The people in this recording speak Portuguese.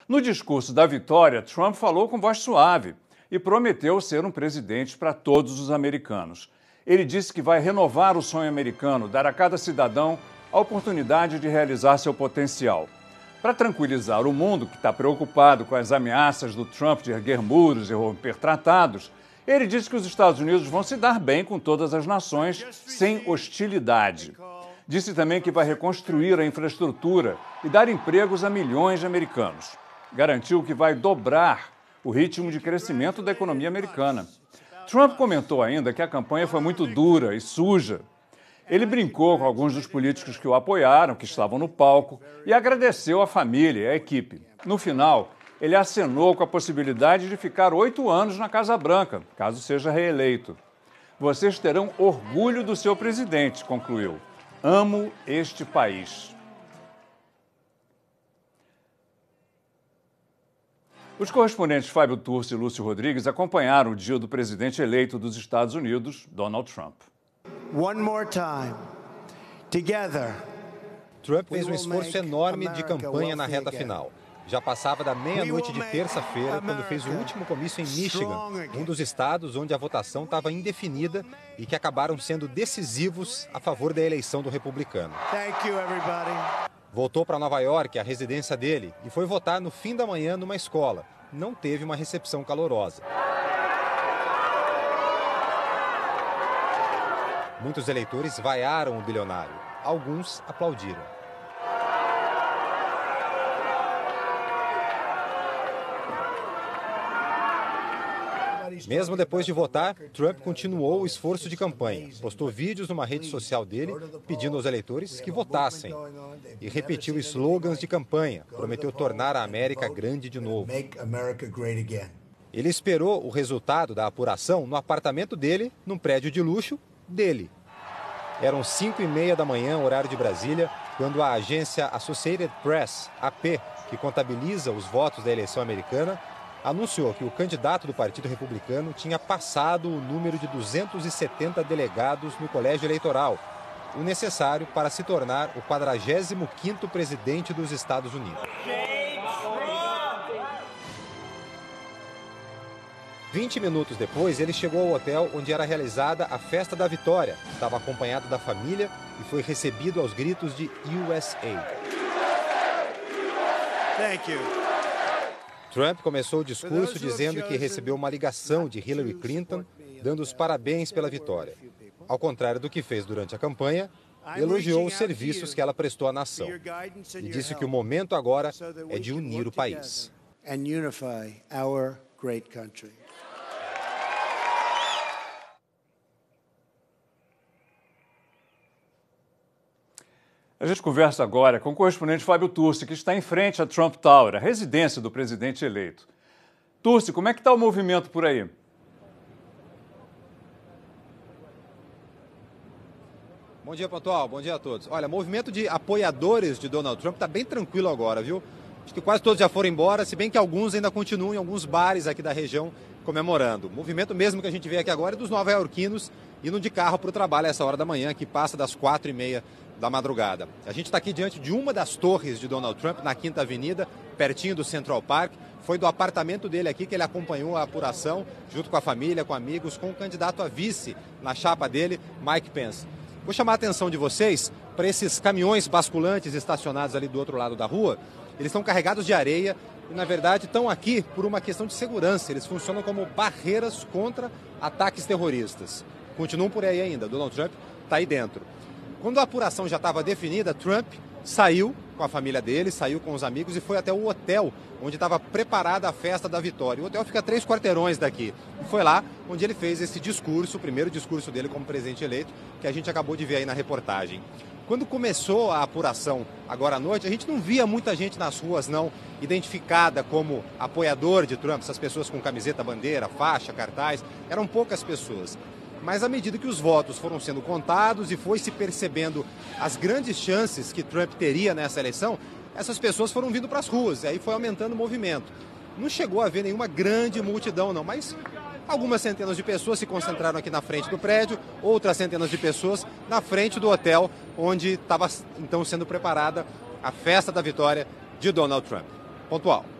No discurso da vitória, Trump falou com voz suave e prometeu ser um presidente para todos os americanos. Ele disse que vai renovar o sonho americano, dar a cada cidadão a oportunidade de realizar seu potencial. Para tranquilizar o mundo, que está preocupado com as ameaças do Trump de erguer muros e romper tratados, ele disse que os Estados Unidos vão se dar bem com todas as nações, sem hostilidade. Disse também que vai reconstruir a infraestrutura e dar empregos a milhões de americanos. Garantiu que vai dobrar o ritmo de crescimento da economia americana. Trump comentou ainda que a campanha foi muito dura e suja. Ele brincou com alguns dos políticos que o apoiaram, que estavam no palco, e agradeceu a família e a equipe. No final, ele acenou com a possibilidade de ficar 8 anos na Casa Branca, caso seja reeleito. Vocês terão orgulho do seu presidente, concluiu. Amo este país. Os correspondentes Fábio Turci e Lúcio Rodrigues acompanharam o dia do presidente eleito dos Estados Unidos, Donald Trump. One more time. Together. Trump fez um esforço enorme de campanha na reta final. Já passava da meia-noite de terça-feira, quando fez o último comício em Michigan, um dos estados onde a votação estava indefinida e que acabaram sendo decisivos a favor da eleição do republicano. Voltou para Nova York, a residência dele, e foi votar no fim da manhã numa escola. Não teve uma recepção calorosa. Muitos eleitores vaiaram o bilionário. Alguns aplaudiram. Mesmo depois de votar, Trump continuou o esforço de campanha. Postou vídeos numa rede social dele pedindo aos eleitores que votassem. E repetiu slogans de campanha. Prometeu tornar a América grande de novo. Ele esperou o resultado da apuração no apartamento dele, num prédio de luxo dele. Eram 5h30 da manhã, horário de Brasília, quando a agência Associated Press, AP, que contabiliza os votos da eleição americana, anunciou que o candidato do Partido Republicano tinha passado o número de 270 delegados no colégio eleitoral, o necessário para se tornar o 45º presidente dos Estados Unidos. 20 minutos depois, ele chegou ao hotel onde era realizada a festa da vitória. Estava acompanhado da família e foi recebido aos gritos de USA. Thank you. Trump começou o discurso dizendo que recebeu uma ligação de Hillary Clinton, dando os parabéns pela vitória. Ao contrário do que fez durante a campanha, elogiou os serviços que ela prestou à nação e disse que o momento agora é de unir o país. A gente conversa agora com o correspondente Fábio Turci, que está em frente à Trump Tower, a residência do presidente eleito. Turci, como é que está o movimento por aí? Bom dia, Pontual. Bom dia a todos. Olha, movimento de apoiadores de Donald Trump está bem tranquilo agora, viu? Acho que quase todos já foram embora, se bem que alguns ainda continuam em alguns bares aqui da região comemorando. O movimento mesmo que a gente vê aqui agora é dos nova-iorquinos indo de carro para o trabalho a essa hora da manhã, que passa das 4h30 da madrugada. A gente está aqui diante de uma das torres de Donald Trump, na 5ª Avenida, pertinho do Central Park. Foi do apartamento dele aqui que ele acompanhou a apuração, junto com a família, com amigos, com o candidato a vice na chapa dele, Mike Pence. Vou chamar a atenção de vocês para esses caminhões basculantes estacionados ali do outro lado da rua. Eles estão carregados de areia e, na verdade, estão aqui por uma questão de segurança. Eles funcionam como barreiras contra ataques terroristas. Continuam por aí ainda. Donald Trump está aí dentro. Quando a apuração já estava definida, Trump saiu com a família dele, saiu com os amigos e foi até o hotel onde estava preparada a festa da vitória. O hotel fica a 3 quarteirões daqui. E foi lá onde ele fez esse discurso, o primeiro discurso dele como presidente eleito, que a gente acabou de ver aí na reportagem. Quando começou a apuração agora à noite, a gente não via muita gente nas ruas, não, identificada como apoiador de Trump, essas pessoas com camiseta, bandeira, faixa, cartaz, eram poucas pessoas. Mas à medida que os votos foram sendo contados e foi se percebendo as grandes chances que Trump teria nessa eleição, essas pessoas foram vindo para as ruas, e aí foi aumentando o movimento. Não chegou a haver nenhuma grande multidão, não, mas algumas centenas de pessoas se concentraram aqui na frente do prédio, outras centenas de pessoas na frente do hotel, onde estava então sendo preparada a festa da vitória de Donald Trump. Pontual.